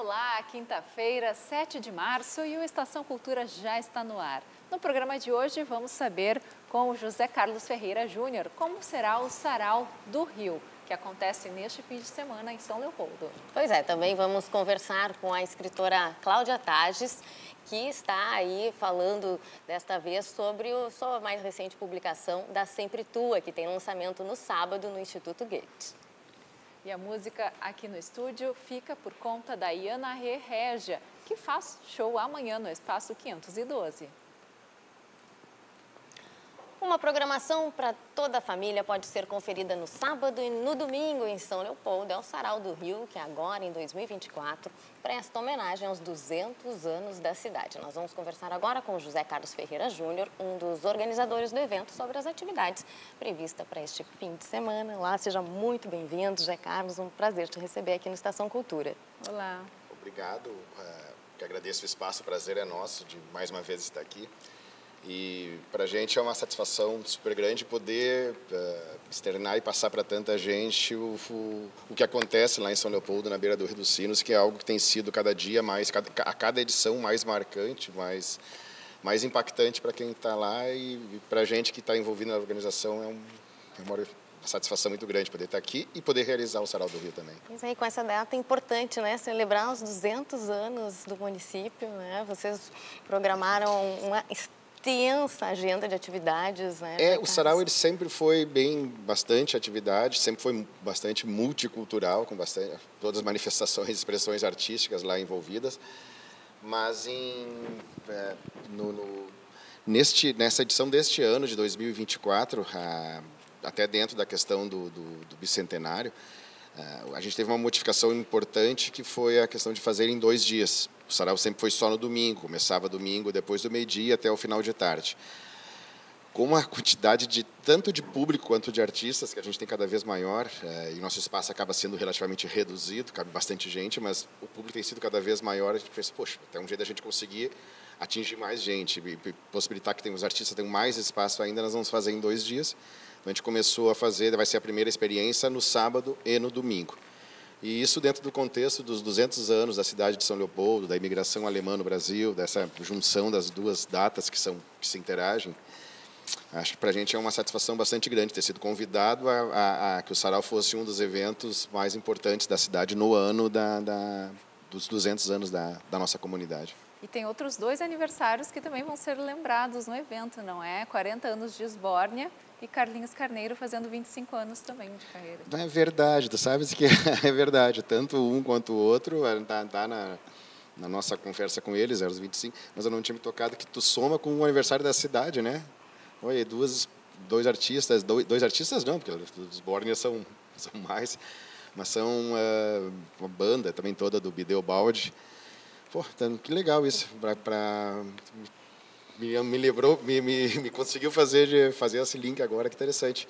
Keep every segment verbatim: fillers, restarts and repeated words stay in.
Olá, quinta-feira, sete de março e o Estação Cultura já está no ar. No programa de hoje vamos saber com o José Carlos Ferreira Júnior como será o Sarau do Rio, que acontece neste fim de semana em São Leopoldo. Pois é, também vamos conversar com a escritora Cláudia Tages, que está aí falando desta vez sobre a sua mais recente publicação da Sempre Tua, que tem lançamento no sábado no Instituto Goethe. E a música aqui no estúdio fica por conta da Iana Rê Régia, que faz show amanhã no Espaço quinhentos e doze. Uma programação para toda a família pode ser conferida no sábado e no domingo em São Leopoldo. É o Sarau do Rio, que agora, em dois mil e vinte e quatro, presta homenagem aos duzentos anos da cidade. Nós vamos conversar agora com o José Carlos Ferreira Júnior, um dos organizadores do evento, sobre as atividades previstas para este fim de semana. Olá, seja muito bem-vindo, José Carlos. Um prazer te receber aqui no Estação Cultura. Olá. Obrigado, uh, que agradeço o espaço, o prazer é nosso de mais uma vez estar aqui. E para a gente é uma satisfação super grande poder uh, externar e passar para tanta gente o, o, o que acontece lá em São Leopoldo, na beira do Rio dos Sinos, que é algo que tem sido cada dia mais, cada, a cada edição mais marcante, mais, mais impactante para quem está lá e, e para a gente que está envolvido na organização é, um, é uma satisfação muito grande poder estar aqui e poder realizar o Sarau do Rio também. Mas aí com essa data é importante, né, celebrar os duzentos anos do município, né? Vocês programaram uma extensa agenda de atividades, né? É, o Sarau ele sempre foi bem, bastante atividade, sempre foi bastante multicultural, com bastante, todas as manifestações e expressões artísticas lá envolvidas, mas em, é, no, no, neste, nessa edição deste ano, de dois mil e vinte e quatro, a, até dentro da questão do, do, do bicentenário, a, a gente teve uma modificação importante que foi a questão de fazer em dois dias. O Sarau sempre foi só no domingo, começava domingo, depois do meio-dia até o final de tarde. Com a quantidade de tanto de público quanto de artistas que a gente tem cada vez maior, é, e o nosso espaço acaba sendo relativamente reduzido, cabe bastante gente, mas o público tem sido cada vez maior, a gente pensa, poxa, até um jeito da gente conseguir atingir mais gente, e possibilitar que os artistas tenham mais espaço ainda, nós vamos fazer em dois dias. Então, a gente começou a fazer, vai ser a primeira experiência no sábado e no domingo. E isso dentro do contexto dos duzentos anos da cidade de São Leopoldo, da imigração alemã no Brasil, dessa junção das duas datas que, são, que se interagem. Acho que para a gente é uma satisfação bastante grande ter sido convidado a, a, a que o Sarau fosse um dos eventos mais importantes da cidade no ano da, da, dos duzentos anos da, da nossa comunidade. E tem outros dois aniversários que também vão ser lembrados no evento, não é? quarenta anos de Esbórnia e Carlinhos Carneiro fazendo vinte e cinco anos também de carreira. É verdade, tu sabes que é verdade, tanto um quanto o outro, está tá na, na nossa conversa com eles, eram os vinte e cinco, mas eu não tinha me tocado que tu soma com o aniversário da cidade, né? Oi, duas, dois artistas, dois, dois artistas não, porque os Esbórnia são, são mais, mas são uh, uma banda também toda do Bideu Baldi. Pô, que legal isso, para... Me, me lembrou, me, me, me conseguiu fazer, fazer esse link agora, que interessante.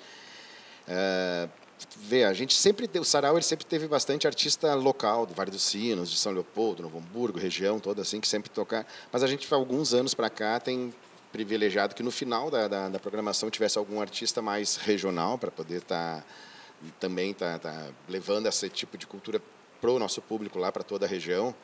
É, vê, a gente sempre, o Sarau ele sempre teve bastante artista local, do Vale dos Sinos, de São Leopoldo, Novo Hamburgo, região toda assim, que sempre toca. Mas a gente, há alguns anos para cá, tem privilegiado que no final da, da, da programação tivesse algum artista mais regional, para poder estar tá, também estar tá, tá levando esse tipo de cultura para o nosso público lá, para toda a região.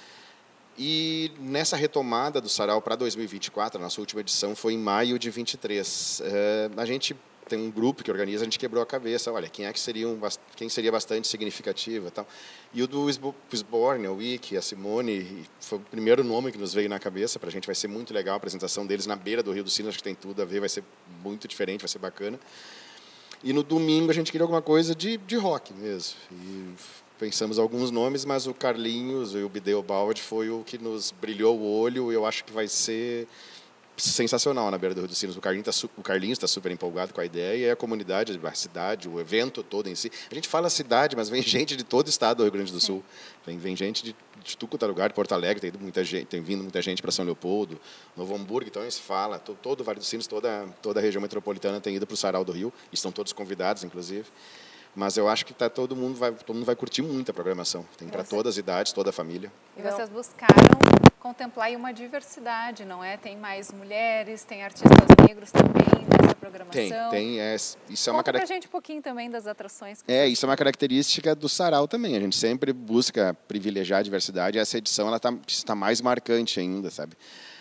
E nessa retomada do Sarau para dois mil e vinte e quatro, a nossa última edição foi em maio de vinte e três. É, a gente tem um grupo que organiza, a gente quebrou a cabeça, olha, quem é que seria, um, quem seria bastante significativa, tal. E o do Esbórnia, o Wiki, a Simone, foi o primeiro nome que nos veio na cabeça, para a gente vai ser muito legal a apresentação deles na beira do Rio dos Sinos, acho que tem tudo a ver, vai ser muito diferente, vai ser bacana. E no domingo a gente queria alguma coisa de, de rock mesmo. E pensamos alguns nomes, mas o Carlinhos e o Bideu Baldi foi o que nos brilhou o olho, e eu acho que vai ser sensacional na beira do Rio dos Sinos. O Carlinhos está o Carlinhos está super empolgado com a ideia, e a comunidade, a cidade, o evento todo em si. A gente fala cidade, mas vem gente de todo o estado do Rio Grande do Sul. Vem, vem gente de, de tudo quanto é lugar, de Porto Alegre, tem, muita gente, tem vindo muita gente para São Leopoldo, Novo Hamburgo, então se fala, todo, todo o Vale dos Sinos, toda, toda a região metropolitana tem ido para o Sarau do Rio, estão todos convidados, inclusive. Mas eu acho que tá, todo, mundo vai, todo mundo vai curtir muito a programação. Tem para todas as idades, toda a família. E vocês buscaram contemplar uma diversidade, não é? Tem mais mulheres, tem artistas negros também nessa programação? Tem, tem. É, isso é uma Conta carac- pra gente um pouquinho também das atrações. Que É, vocês... isso é uma característica do sarau também. A gente sempre busca privilegiar a diversidade. E essa edição ela tá, está mais marcante ainda, sabe?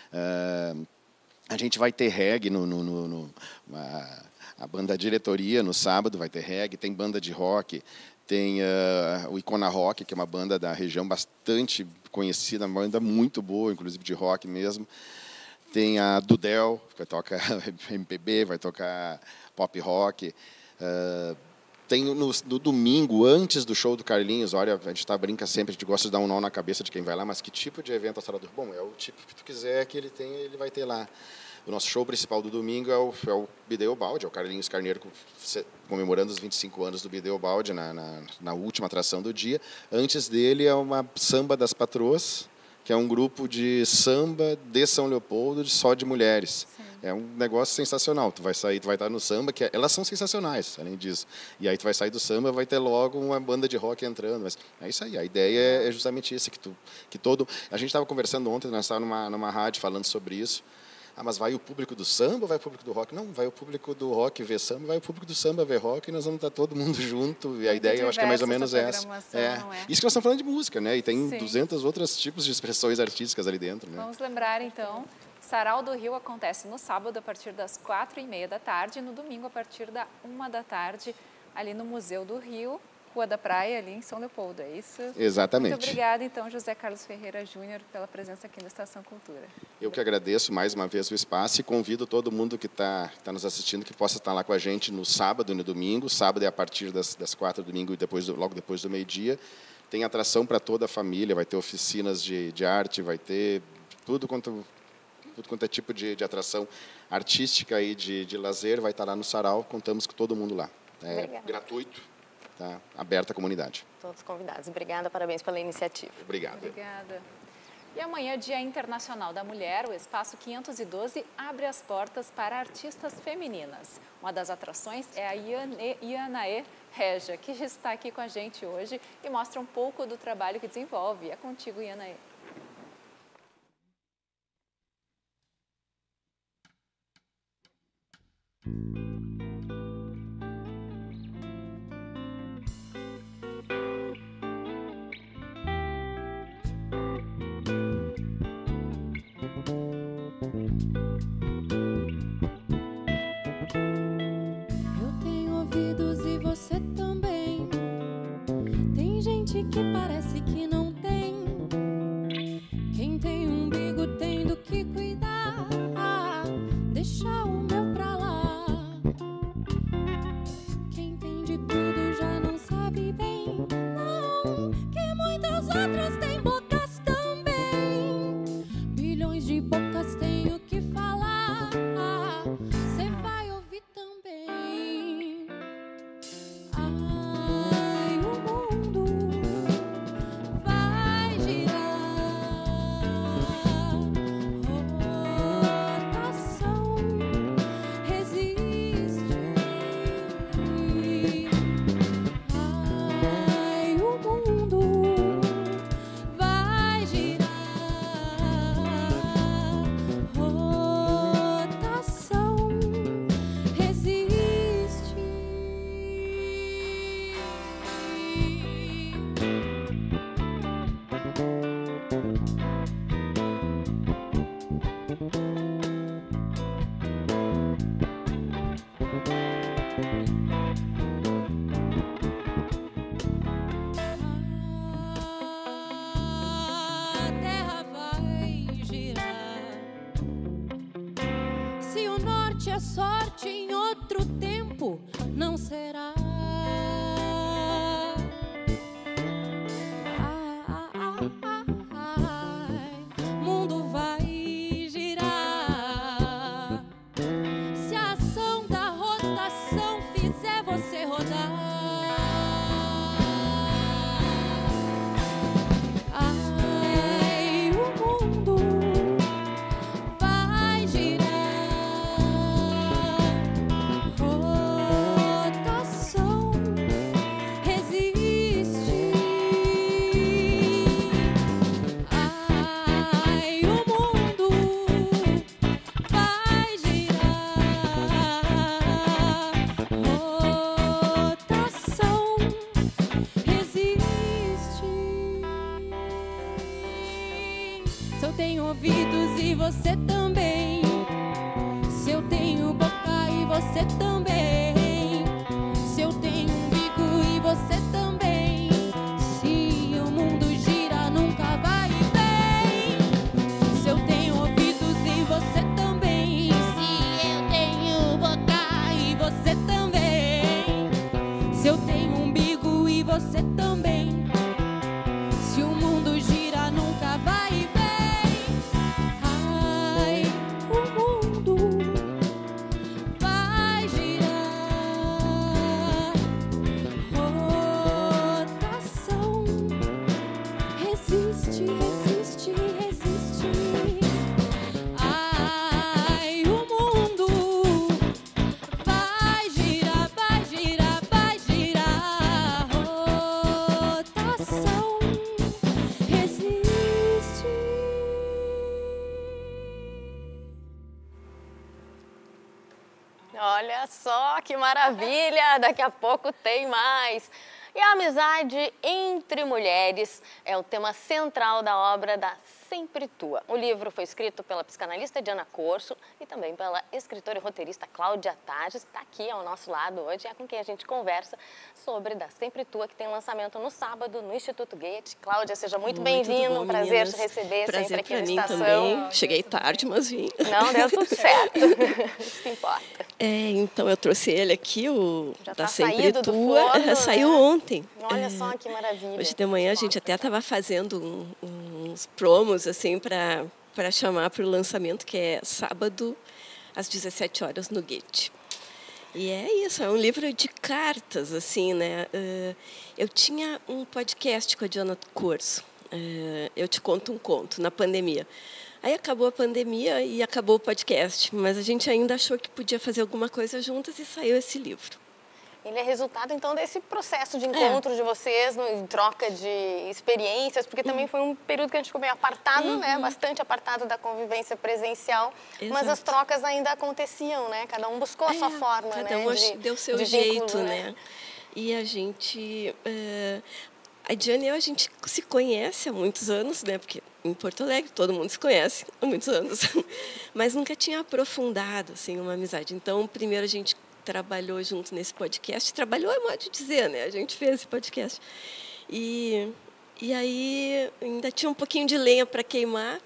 Uh, a gente vai ter reggae no... no, no, no a, a banda diretoria no sábado vai ter reggae, tem banda de rock, tem uh, o Icona Rock, que é uma banda da região bastante conhecida, uma banda muito boa, inclusive de rock mesmo. Tem a Dudel, que vai tocar M P B, vai tocar pop rock. Uh, tem no, no domingo, antes do show do Carlinhos, olha, a gente tá, brinca sempre, a gente gosta de dar um nó na cabeça de quem vai lá, mas que tipo de evento é o Sarau do Rio? Bom, é o tipo que tu quiser que ele tem, ele vai ter lá. O nosso show principal do domingo é o, é o Bideobaldi, é o Carlinhos Carneiro comemorando os vinte e cinco anos do Bideobaldi na, na, na última atração do dia. Antes dele é uma Samba das Patroas, que é um grupo de samba de São Leopoldo só de mulheres. Sim. É um negócio sensacional. Tu vai sair, tu vai estar no samba, que é, elas são sensacionais, além disso. E aí tu vai sair do samba, vai ter logo uma banda de rock entrando. Mas é isso aí. A ideia é, é justamente isso, que tu, que todo. A gente estava conversando ontem, nós estávamos numa numa rádio falando sobre isso. Ah, mas vai o público do samba ou vai o público do rock? Não, vai o público do rock ver samba, vai o público do samba ver rock, e nós vamos estar todo mundo junto. E a ideia, eu acho que é mais ou menos essa. É. É. Isso que nós estamos falando de música, né? E tem Sim. duzentos outros tipos de expressões artísticas ali dentro, né? Vamos lembrar, então, Sarau do Rio acontece no sábado a partir das quatro e meia da tarde e no domingo a partir da uma da tarde, ali no Museu do Rio, Rua da Praia, ali em São Leopoldo, é isso? Exatamente. Muito obrigada, então, José Carlos Ferreira Júnior, pela presença aqui no Estação Cultura. Eu que agradeço mais uma vez o espaço e convido todo mundo que está tá nos assistindo que possa estar lá com a gente no sábado e no domingo. Sábado é a partir das, das quatro, domingo e depois do, logo depois do meio-dia. Tem atração para toda a família, vai ter oficinas de, de arte, vai ter tudo quanto, tudo quanto é tipo de, de atração artística e de, de lazer, vai estar lá no Sarau. Contamos com todo mundo lá. É Obrigada. Gratuito. Está aberta à comunidade. Todos convidados. Obrigada, parabéns pela iniciativa. Obrigado. Obrigada. E amanhã, Dia Internacional da Mulher, o Espaço quinhentos e doze abre as portas para artistas femininas. Uma das atrações é a Ianaê Regia, que está aqui com a gente hoje e mostra um pouco do trabalho que desenvolve. É contigo, Ianaê. Que parece que não tem. Quem tem umbigo tem do que cuidar. Ah, deixa o meu pra lá. Quem tem de tudo já não sabe bem. Não, que muitos outros têm bocas também. Bilhões de bocas têm o que falar. Ah, cê vai ouvir também. Ai, o mundo a sorte em outro tempo não será. Ai, ai, ai, mundo vai girar. Se a ação da rotação fizer você rodar. Ai, o mundo vai girar. Rotação. Se eu tenho ouvidos e você também. Se eu tenho boca e você também. Se eu tenho umbigo e você também. Se o mundo gira, nunca vai bem. Se eu tenho ouvidos e você também. Se eu tenho boca e você também. Se eu tenho umbigo e você também. Se o mundo gira, nunca vai bem. Ai, o mundo vai girar. Rotação. Resiste, resiste, resiste. Ai, o mundo vai girar, vai girar, vai girar. Rotação. Resiste. Olha só que maravilha! Daqui a pouco tem mais. E a amizade entre mulheres é o tema central da obra da Sempre Tua. O livro foi escrito pela psicanalista Diana Corso e também pela escritora e roteirista Cláudia Tages, que está aqui ao nosso lado hoje, é com quem a gente conversa sobre da Sempre Tua, que tem lançamento no sábado no Instituto Goethe. Cláudia, seja muito, Muito bem-vinda, bom, um prazer meninas. te receber Prazer sempre aqui pra na mim estação. também. Cheguei tarde, mas vim. Não, deu tudo certo. Isso que importa. É, então eu trouxe ele aqui, o Já da tá Sempre saído do Tua. forno, né? Saiu ontem. Olha É, só que maravilha. Hoje de manhã a gente até estava fazendo um- uns promos assim para para chamar para o lançamento, que é sábado às dezessete horas no Goethe. E é isso, é um livro de cartas, assim, né? Eh, eu tinha um podcast com a Diana Corso, eh, Eu Te Conto um Conto, na pandemia. Aí acabou a pandemia e acabou o podcast, mas a gente ainda achou que podia fazer alguma coisa juntas e saiu esse livro. Ele é resultado, então, desse processo de encontro É. de vocês, no, em troca de experiências, porque também foi um período que a gente ficou meio apartado, Uhum. né? Bastante apartado da convivência presencial, mas Exato. as trocas ainda aconteciam, né? Cada um buscou a sua É, forma, cada né? um de- deu o seu de jeito, vínculo, né? E a gente... eh, a Diana e eu, a gente se conhece há muitos anos, né? Porque em Porto Alegre todo mundo se conhece há muitos anos. Mas nunca tinha aprofundado, assim, uma amizade. Então, primeiro a gente trabalhou junto nesse podcast. Trabalhou é modo de dizer, né? A gente fez esse podcast. E, e aí ainda tinha um pouquinho de lenha para queimar.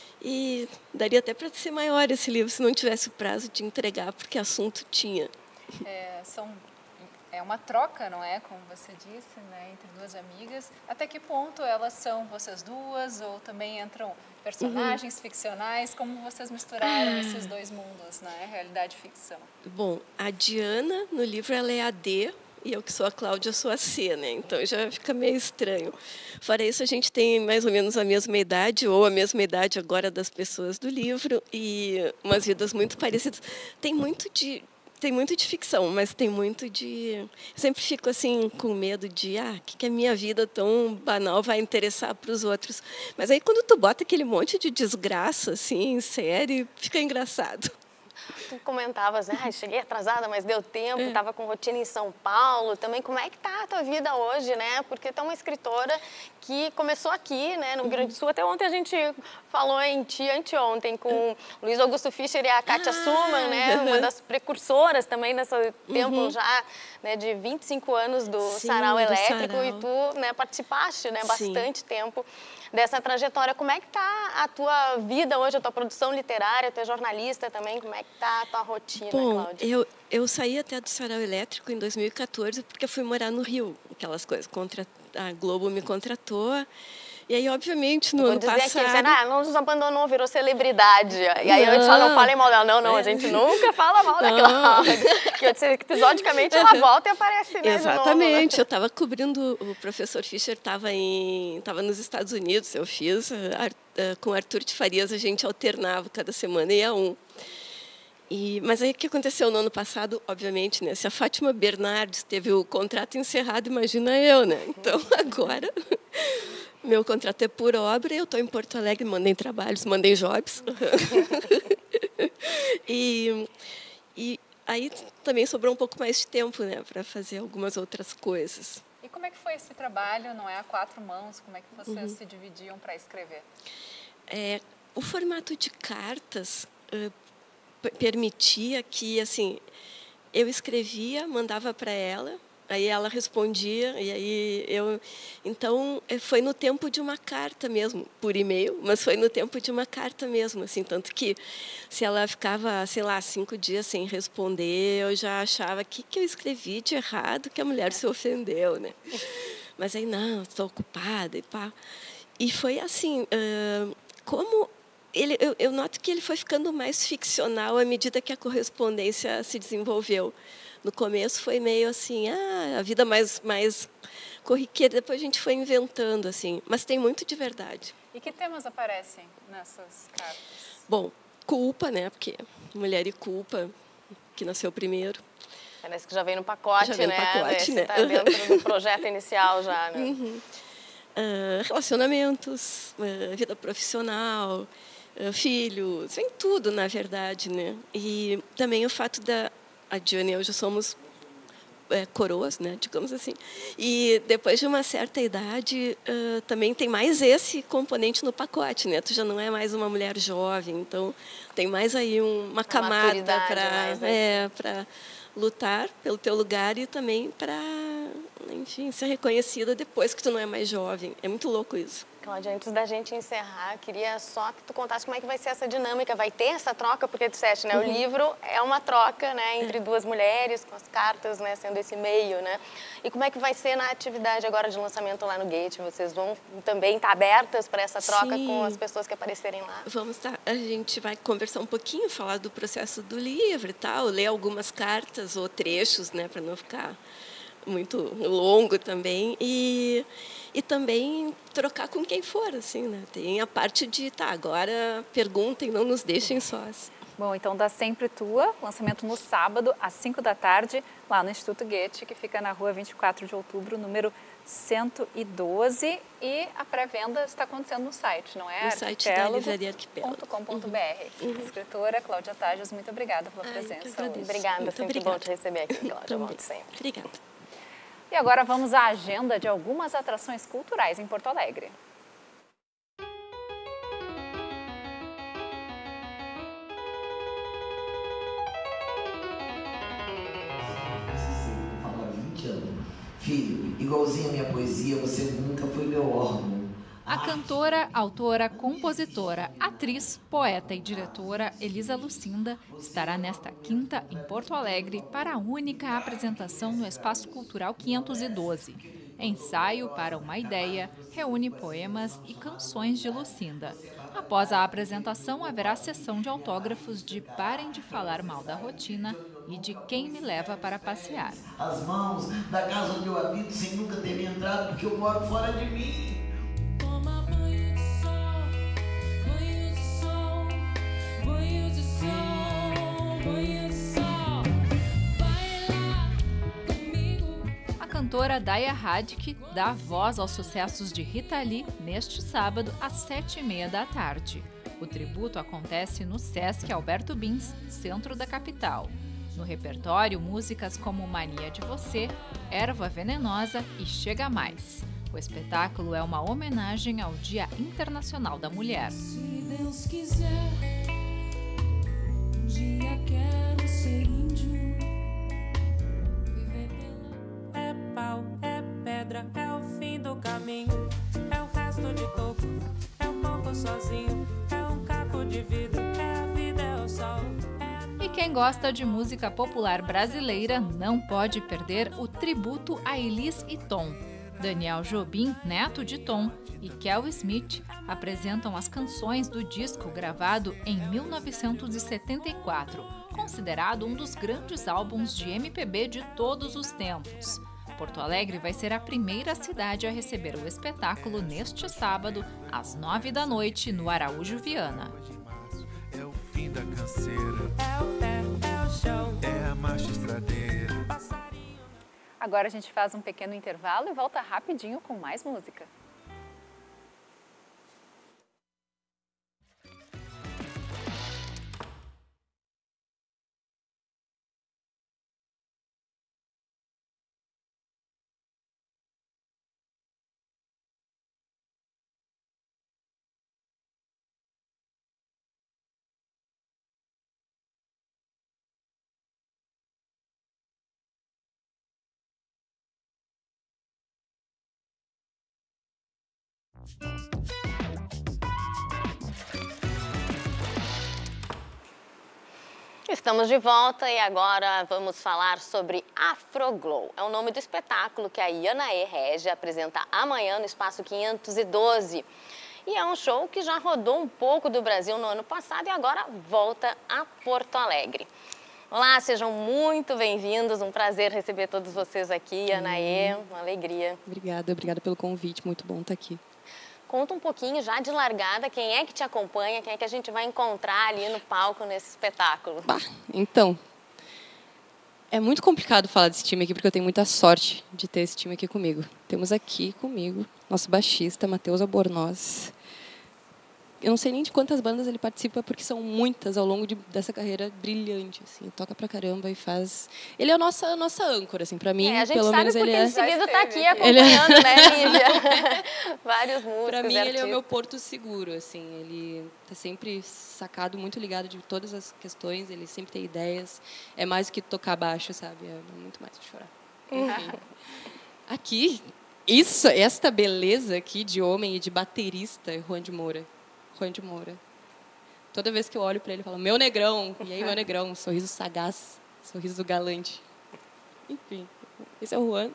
E daria até para ser maior esse livro se não tivesse o prazo de entregar, porque assunto tinha. É, são, é uma troca, não é? Como você disse, né? Entre duas amigas. Até que ponto elas são vocês duas? Ou também entram personagens Uhum. ficcionais? Como vocês misturaram Ah. esses dois mundos, né? Realidade e ficção. Bom, a Diana, no livro, ela é a D, e eu que sou a Cláudia, sou a C, né? Então já fica meio estranho. Fora isso, a gente tem mais ou menos a mesma idade, ou a mesma idade agora das pessoas do livro, e umas vidas muito parecidas. Tem muito de... Tem muito de ficção, mas tem muito de... Eu sempre fico assim com medo de, ah, o que, que a minha vida tão banal vai interessar para os outros. Mas aí quando tu bota aquele monte de desgraça assim em série, fica engraçado. Tu comentavas, né? Ah, cheguei atrasada, mas deu tempo, É. estava com rotina em São Paulo. Também, como é que tá a tua vida hoje, né? Porque tu é uma escritora que começou aqui, né, no Rio Grande do Sul. Até ontem a gente falou em ti, anteontem, com o Luiz Augusto Fischer e a Kátia Ah, Suman, né? Uma uhum. das precursoras também nesse tempo já, né, de vinte e cinco anos do Sim, Sarau do Elétrico. Sarau. E tu, né, participaste, né, Sim. bastante tempo dessa trajetória. Como é que tá a tua vida hoje, a tua produção literária? Tu é jornalista também, como é que tá a tua rotina, Bom, Cláudia? eu, eu saí até do Sarau Elétrico em dois mil e quatorze porque eu fui morar no Rio, aquelas coisas. Contra, a Globo me contratou. E aí, obviamente, no Vou ano dizer passado... aqui, será? Não nos abandonou, virou celebridade. E aí eu só não falei mal dela. Não, não, a gente nunca fala mal da Não. Cláudia. Que eu disse, episodicamente ela volta e aparece, né, de novo, né? Exatamente, eu estava cobrindo, o professor Fischer estava em, estava nos Estados Unidos, eu fiz, ar- eh, com Arthur de Farias, a gente alternava, cada semana ia um. E, mas aí o que aconteceu no ano passado, obviamente, né? Se a Fátima Bernardes teve o contrato encerrado, imagina eu, né? Então, agora, meu contrato é por obra, eu estou em Porto Alegre, mandei trabalhos, mandei jobs. e, e aí também sobrou um pouco mais de tempo, né? Para fazer algumas outras coisas. E como é que foi esse trabalho, não é a quatro mãos? Como é que vocês Uhum. se dividiam para escrever? É, o formato de cartas uh, permitia que, assim, eu escrevia, mandava para ela, aí ela respondia, e aí eu... Então, foi no tempo de uma carta mesmo, por e-mail, mas foi no tempo de uma carta mesmo, assim, tanto que se ela ficava, sei lá, cinco dias sem responder, eu já achava, o que, que eu escrevi de errado, que a mulher se ofendeu, né? Mas aí, não, estou ocupada e pá. E foi assim, uh, como... Ele, eu, eu noto que ele foi ficando mais ficcional à medida que a correspondência se desenvolveu. No começo foi meio assim, ah, a vida mais, mais corriqueira, depois a gente foi inventando, assim, mas tem muito de verdade. E que temas aparecem nessas cartas? Bom, culpa, né? Porque mulher e culpa, que nasceu primeiro. Parece que já vem no pacote, já vem né? no pacote, né? Está dentro do projeto inicial já, né? Uhum. Uh, relacionamentos, uh, vida profissional, uh, filhos, vem tudo, na verdade, né? E também o fato da... A Diana e eu já somos é, coroas, né, digamos assim. E depois de uma certa idade, uh, também tem mais esse componente no pacote, né? Tu já não é mais uma mulher jovem, então tem mais aí um, uma camada para é, para lutar pelo teu lugar e também para, enfim, ser reconhecida depois que tu não é mais jovem. É muito louco isso. Cláudia, antes da gente encerrar, queria só que tu contasse como é que vai ser essa dinâmica. Vai ter essa troca? Porque tu disseste, né? Uhum. O livro é uma troca, né? Entre é. duas mulheres, com as cartas, né? Sendo esse meio, né? E como é que vai ser na atividade agora de lançamento lá no Gate? Vocês vão também estar abertas para essa troca Sim. com as pessoas que aparecerem lá? Vamos estar. A gente vai conversar um pouquinho, falar do processo do livro e tal, ler algumas cartas ou trechos, né? Para não ficar muito longo também. E... E também trocar com quem for, assim, né? Tem a parte de, tá, agora perguntem, não nos deixem sós. Bom, então dá sempre tua, lançamento no sábado, às cinco da tarde, lá no Instituto Goethe, que fica na rua vinte e quatro de outubro, número cento e doze. E a pré-venda está acontecendo no site, não é? No site da Livraria Arquipélago. ponto com ponto b r. Uhum. Escritora Cláudia Tajas, muito obrigada pela Ai, presença. Obrigada, muito sempre obrigada. bom te receber aqui, Cláudia. Volte sempre. Obrigada. E agora vamos à agenda de algumas atrações culturais em Porto Alegre. Você fala vinte anos. Filho, igualzinho a minha poesia, você nunca foi meu órgão. A cantora, autora, compositora, atriz, poeta e diretora Elisa Lucinda estará nesta quinta em Porto Alegre para a única apresentação no Espaço Cultural quinhentos e doze. Ensaio para uma Ideia reúne poemas e canções de Lucinda. Após a apresentação, haverá sessão de autógrafos de Parem de Falar Mal da Rotina e de Quem Me Leva para Passear. As mãos da casa onde eu habito sem nunca ter me entrado porque eu moro fora de mim. Toma banho de sol, banho de sol, banho de sol, banho de sol. Vai lá comigo. A cantora Daya Hadk dá voz aos sucessos de Rita Lee neste sábado às sete e meia da tarde. O tributo acontece no Sesc Alberto Bins, centro da capital. No repertório, músicas como Mania de Você, Erva Venenosa e Chega Mais. O espetáculo é uma homenagem ao Dia Internacional da Mulher. Se Deus quiser, um dia quero ser índio. Viver pela... É pau, é pedra, é o fim do caminho. É o resto de toco, é um pouco sozinho. É um caco de vidro, é a vida, é o sol. É a... E quem gosta de música popular brasileira não pode perder o tributo a Elis e Tom. Daniel Jobim, neto de Tom, e Kel Smith apresentam as canções do disco gravado em mil novecentos e setenta e quatro, considerado um dos grandes álbuns de M P B de todos os tempos. Porto Alegre vai ser a primeira cidade a receber o espetáculo neste sábado, às nove da noite, no Araújo Viana. É o fim da canseira, É o pé, é o chão. é a marcha estradeira. Agora a gente faz um pequeno intervalo e volta rapidinho com mais música. Estamos de volta e agora vamos falar sobre Afroglow. É o nome do espetáculo que a Yanaê Regia apresenta amanhã no Espaço quinhentos e doze. E é um show que já rodou um pouco do Brasil no ano passado e agora volta a Porto Alegre. Olá, sejam muito bem-vindos, um prazer receber todos vocês aqui. Yanaê, uma alegria. Obrigada, obrigada pelo convite, muito bom estar aqui. Conta um pouquinho já de largada, quem é que te acompanha, quem é que a gente vai encontrar ali no palco nesse espetáculo? Bah, então, é muito complicado falar desse time aqui, porque eu tenho muita sorte de ter esse time aqui comigo. Temos aqui comigo nosso baixista, Matheus Albornoz. Eu não sei nem de quantas bandas ele participa, porque são muitas ao longo de, dessa carreira brilhante, assim, toca pra caramba e faz... Ele é a nossa, a nossa âncora, assim, pra mim, é, a gente pelo sabe menos ele é... em seguida tá aqui acompanhando, ele... né, Lívia? Vários músicos, Pra mim, artistas. ele é o meu porto seguro, assim, ele tá sempre sacado, muito ligado de todas as questões, ele sempre tem ideias, é mais do que tocar baixo, sabe, é muito mais de chorar. Enfim. Aqui, isso, esta beleza aqui de homem e de baterista é Juan de Moura. Juan de Moura. Toda vez que eu olho para ele, eu falo, meu negrão. E aí, meu negrão, sorriso sagaz, sorriso galante. Enfim, esse é o Juan.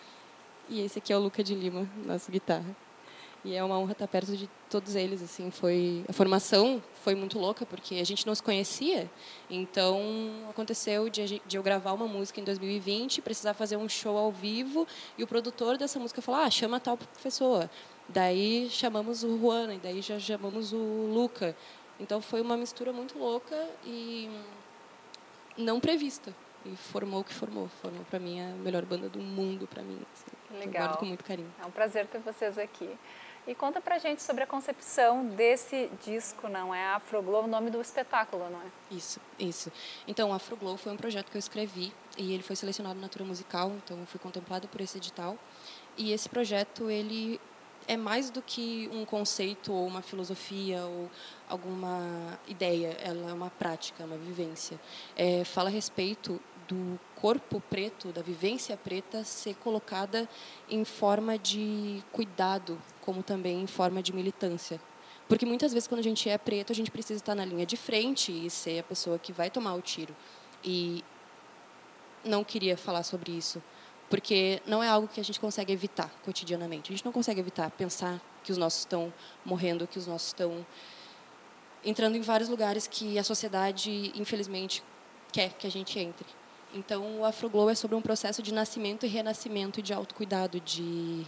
E esse aqui é o Luca de Lima, nosso guitarra. E é uma honra estar perto de todos eles. Assim, foi... A formação foi muito louca, porque a gente não se conhecia. Então, aconteceu de, de eu gravar uma música em dois mil e vinte, precisar fazer um show ao vivo, e o produtor dessa música falou, ah, chama tal pessoa. Daí chamamos o Juan, e daí já chamamos o Luca. Então foi uma mistura muito louca e não prevista. E formou o que formou. Formou para mim a melhor banda do mundo, para mim. Assim. Legal. Eu guardo com muito carinho. É um prazer ter vocês aqui. E conta pra gente sobre a concepção desse disco, não é? Afroglow, o nome do espetáculo, não é? Isso, isso. Então, o Afroglow foi um projeto que eu escrevi e ele foi selecionado na Natura Musical, então eu fui contemplada por esse edital. E esse projeto, ele... é mais do que um conceito ou uma filosofia ou alguma ideia, ela é uma prática, uma vivência. É, fala a respeito do corpo preto, da vivência preta ser colocada em forma de cuidado, como também em forma de militância. Porque muitas vezes quando a gente é preto, a gente precisa estar na linha de frente e ser a pessoa que vai tomar o tiro. E não queria falar sobre isso. Porque não é algo que a gente consegue evitar cotidianamente. A gente não consegue evitar pensar que os nossos estão morrendo, que os nossos estão entrando em vários lugares que a sociedade, infelizmente, quer que a gente entre. Então, o Afroglow é sobre um processo de nascimento e renascimento e de autocuidado, de,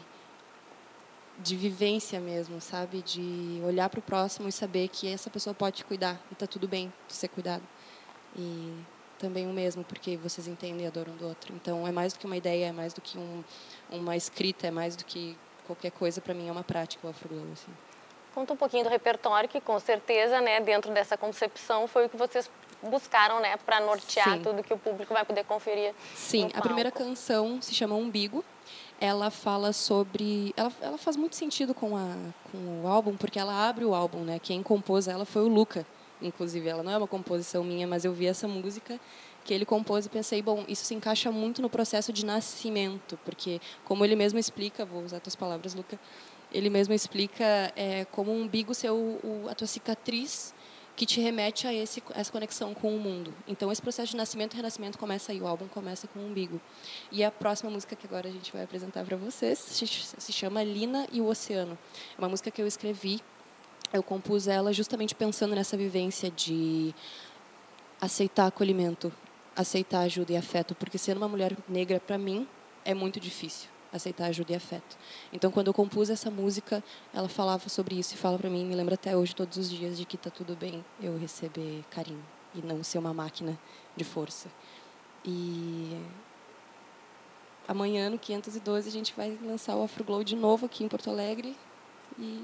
de vivência mesmo, sabe? De olhar para o próximo e saber que essa pessoa pode te cuidar e está tudo bem de ser cuidado. E... também o mesmo, porque vocês entendem e adoram do outro. Então, é mais do que uma ideia, é mais do que um, uma escrita, é mais do que qualquer coisa, para mim, é uma prática, o Afroglow. Assim. Conta um pouquinho do repertório, que com certeza, né, dentro dessa concepção, foi o que vocês buscaram, né, para nortear Sim. tudo que o público vai poder conferir. Sim, no a primeira canção se chama Umbigo. Ela fala sobre... Ela, ela faz muito sentido com, a, com o álbum, porque ela abre o álbum, né? Quem compôs ela foi o Luca. Inclusive, ela não é uma composição minha, mas eu vi essa música que ele compôs e pensei, bom, isso se encaixa muito no processo de nascimento, porque, como ele mesmo explica, vou usar tuas palavras, Luca, ele mesmo explica é, como um umbigo ser o, o, a tua cicatriz que te remete a esse, essa conexão com o mundo. Então, esse processo de nascimento e renascimento começa aí, o álbum começa com o umbigo. E a próxima música que agora a gente vai apresentar para vocês se, se chama Lina e o Oceano. É uma música que eu escrevi. Eu compus ela justamente pensando nessa vivência de aceitar acolhimento, aceitar ajuda e afeto, porque ser uma mulher negra, para mim, é muito difícil, aceitar ajuda e afeto. Então, quando eu compus essa música, ela falava sobre isso e fala para mim, me lembra até hoje, todos os dias, de que está tudo bem eu receber carinho e não ser uma máquina de força. E amanhã, no quinhentos e doze, a gente vai lançar o Afroglow de novo aqui em Porto Alegre e...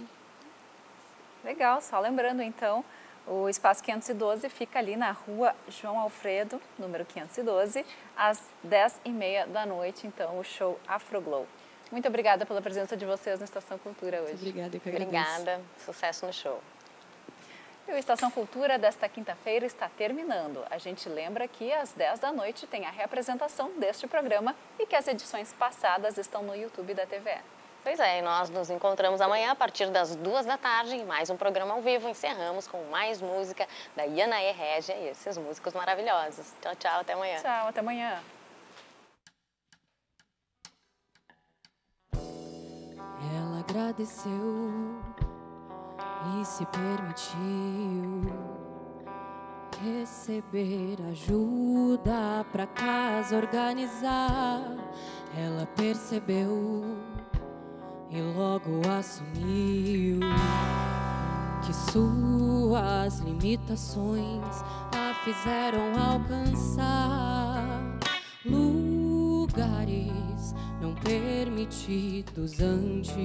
Legal, só lembrando então, o Espaço quinhentos e doze fica ali na rua João Alfredo, número quinhentos e doze, às dez e meia da noite, então, o show Afroglow. Muito obrigada pela presença de vocês no Estação Cultura hoje. Obrigada, eu que agradeço. Obrigada, sucesso no show. E o Estação Cultura desta quinta-feira está terminando. A gente lembra que às dez da noite tem a reapresentação deste programa e que as edições passadas estão no YouTube da T V E. Pois é, e nós nos encontramos amanhã a partir das duas da tarde em mais um programa ao vivo. Encerramos com mais música da Yanaê Régia e esses músicos maravilhosos. Tchau, tchau, até amanhã. Tchau, até amanhã. Ela agradeceu e se permitiu receber ajuda pra casa organizar. Ela percebeu e logo assumiu que suas limitações a fizeram alcançar lugares não permitidos antes.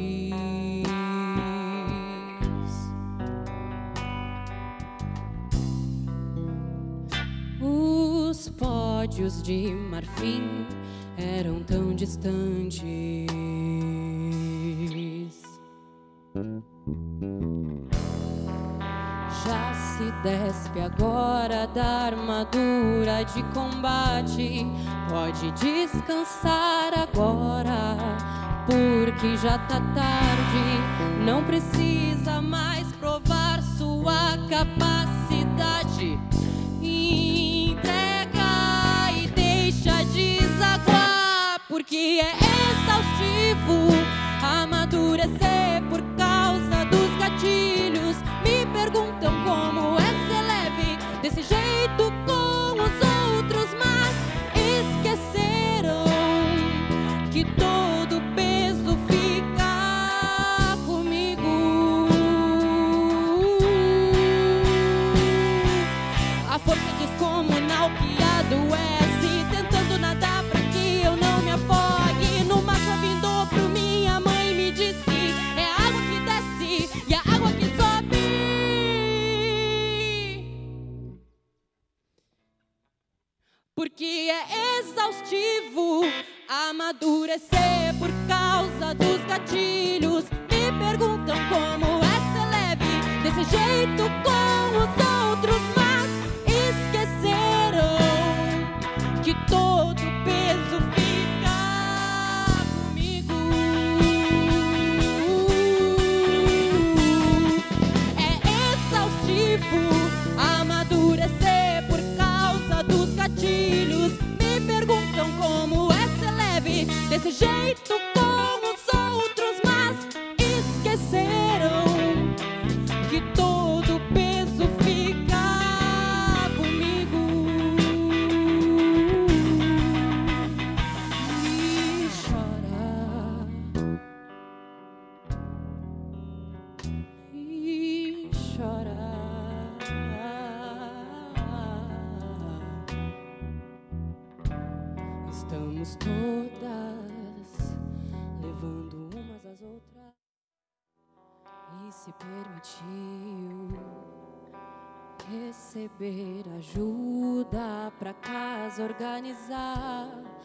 Os pódios de marfim eram tão distantes. Já se despe agora da armadura de combate. Pode descansar agora, porque já tá tarde. Não precisa mais provar sua capacidade. Entrega e deixa desaguar, porque é exaustivo amadurecer por causa dos gatilhos. Me perguntam como é ser leve desse jeito com os outros, mas esqueceram que todo peso fica comigo. A força descomunal que adoece, tentando nadar pra que eu não me afogue. No mar só vindo pro minha mãe me disse: é a água que desce e a água que sobe. Porque é exaustivo amadurecer por causa dos gatilhos. Me perguntam como é ser leve desse jeito com os outros, mas esqueceram que todo peso fica comigo. É exaustivo amadurecer por causa dos gatilhos. Me perguntam como é ser leve desse jeito com os outros, mas esqueceram que todo peso fica comigo. E chora, e chora. Estamos todas levando umas às outras. E se permitiu receber ajuda pra casa organizar.